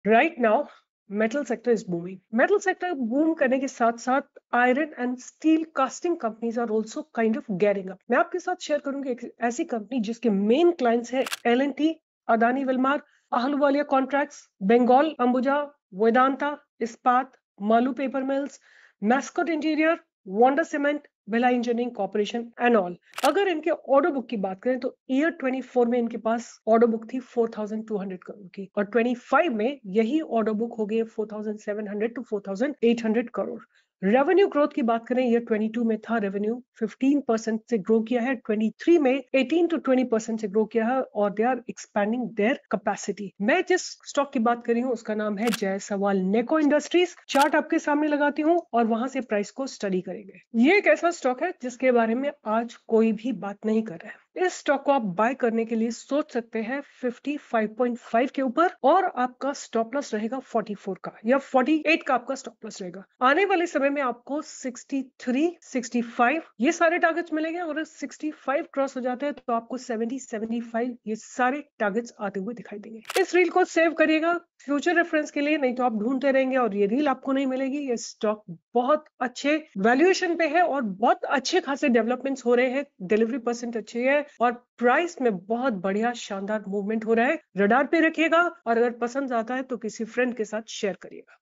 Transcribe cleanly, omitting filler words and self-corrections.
Right now metal sector is booming. Metal sector boom करने के साथ साथ iron and steel casting companies are also kind of getting up. मैं आपके साथ शेयर करूंगी एक ऐसी कंपनी जिसके मेन क्लाइंट्स है L&T, Adani Wilmar, Ahluwalia contracts, Bengal Ambuja, Vedanta Ispat, Malu paper mills, Mascot interior, wonder cement, Bhilai engineering corporation and all. अगर इनके ऑर्डर बुक की बात करें तो ईयर 24 में इनके पास ऑर्डर बुक थी 4,200 करोड़ की, और 25 में यही ऑर्डर बुक हो गई 4,700 टू 4,800 करोड़। रेवेन्यू ग्रोथ की बात करें, ईयर 22 में था रेवेन्यू 15% से ग्रो किया है, 23 में 18 to 20% से ग्रो किया है, और they are expanding their capacity. मैं जिस स्टॉक की बात कर रही हूँ उसका नाम है जायसवाल नेको इंडस्ट्रीज। चार्ट आपके सामने लगाती हूँ और वहां से प्राइस को स्टडी करेंगे। ये एक ऐसा स्टॉक है जिसके बारे में आज कोई भी बात नहीं कर रहा है। इस स्टॉक को आप बाय करने के लिए सोच सकते हैं 55.5 के ऊपर, और आपका स्टॉप लॉस रहेगा 44 का या 48 का आपका स्टॉप लॉस रहेगा। आने वाले समय में आपको 63, 65 ये सारे टारगेट्स मिलेंगे, और 65 क्रॉस हो जाते हैं तो आपको 70, 75 ये सारे टारगेट्स आते हुए दिखाई देंगे। इस रील को सेव करिएगा फ्यूचर रेफरेंस के लिए, नहीं तो आप ढूंढते रहेंगे और ये रील आपको नहीं मिलेगी। ये स्टॉक बहुत अच्छे वैल्यूएशन पे है और बहुत अच्छे खासे डेवलपमेंट्स हो रहे हैं, डिलीवरी परसेंट अच्छी है और प्राइस में बहुत बढ़िया शानदार मूवमेंट हो रहा है। रडार पे रखिएगा, और अगर पसंद आता है तो किसी फ्रेंड के साथ शेयर करिएगा।